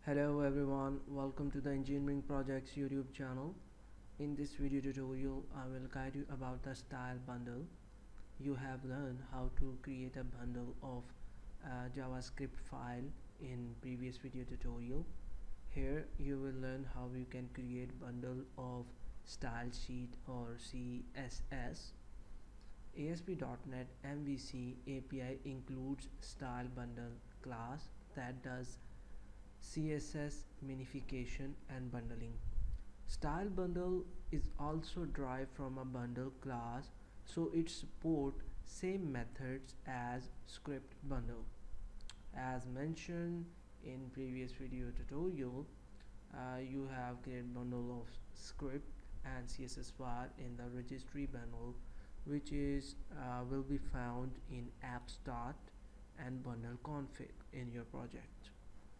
Hello everyone, welcome to the Engineering Projects YouTube channel. In this video tutorial, I will guide you about the style bundle. You have learned how to create a bundle of JavaScript file in previous video tutorial. Here you will learn how you can create bundle of style sheet or CSS. ASP.NET MVC API includes style bundle class that does CSS minification and bundling. Style bundle is also derived from a bundle class, so it supports same methods as script bundle. As mentioned in previous video tutorial, you have created bundle of script and CSS file in the registry bundle, which is will be found in app start and bundle config in your project.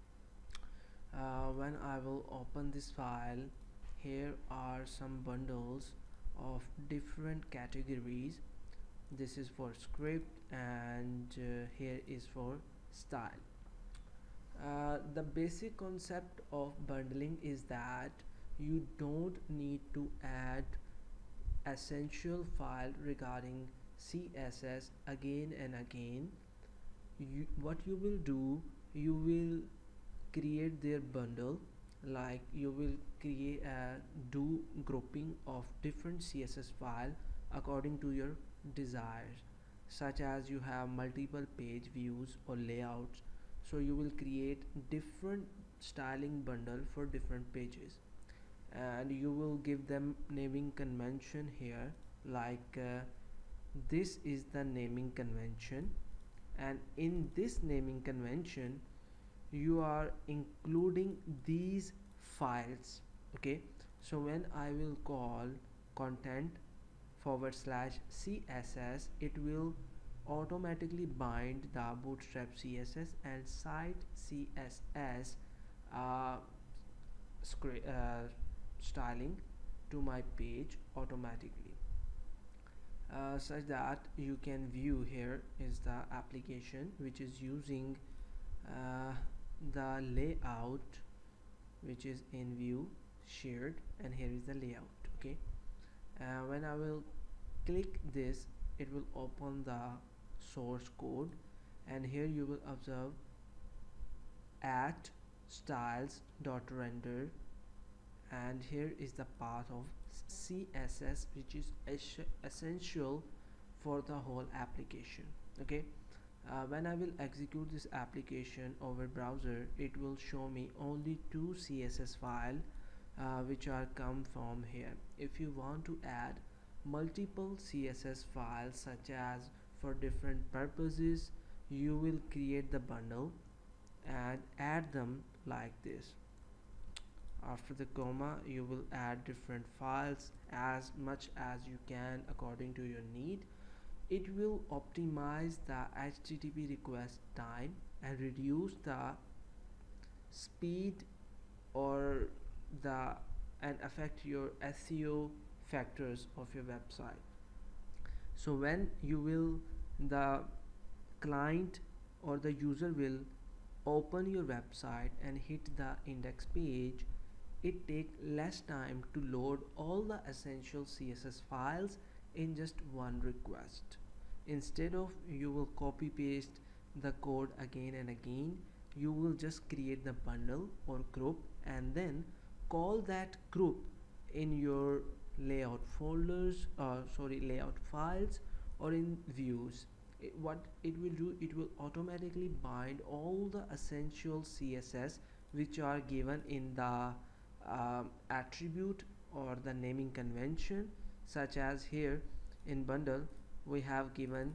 When I will open this file, here are some bundles of different categories. This is for script and here is for style. The basic concept of bundling is that you don't need to add essential file regarding CSS again and again. What you will do, you will create their bundle, like you will create do grouping of different CSS file according to your desires, such as you have multiple page views or layouts, so you will create different styling bundle for different pages and you will give them naming convention here, like this is the naming convention, and in this naming convention you are including these files. Okay, so when I will call content forward slash CSS, it will automatically bind the bootstrap CSS and site CSS uh, styling to my page automatically, such that you can view. Here is the application which is using the layout, which is in view shared, and here is the layout. Okay, when I will click this, it will open the source code, and here you will observe at styles.render, and here is the path of CSS which is essential for the whole application. Okay, when I will execute this application over browser, it will show me only two CSS files which are come from here. If you want to add multiple CSS files, such as for different purposes, you will create the bundle and add them like this. After the comma, you will add different files as much as you can according to your need. It will optimize the HTTP request time and reduce the speed or the and affect your SEO factors of your website. So when you will, the client or the user will open your website and hit the index page, it take less time to load all the essential CSS files in just one request. Instead of you will copy paste the code again and again, you will just create the bundle or group and then call that group in your layout folders, layout files, or in views. What it will do, it will automatically bind all the essential CSS which are given in the attribute or the naming convention, such as here in bundle we have given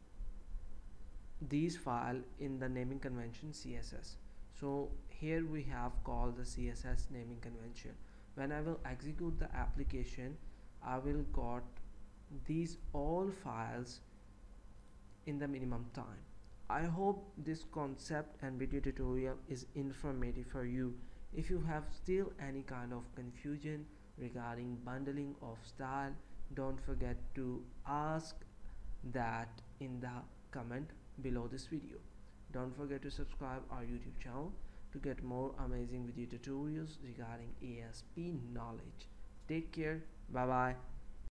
these file in the naming convention CSS. So here we have called the CSS naming convention. When I will execute the application, I will got these all files in the minimum time. I hope this concept and video tutorial is informative for you. If you have still any kind of confusion regarding bundling of style, don't forget to ask that in the comment below this video. Don't forget to subscribe our YouTube channel to get more amazing video tutorials regarding ASP knowledge. Take care. Bye bye.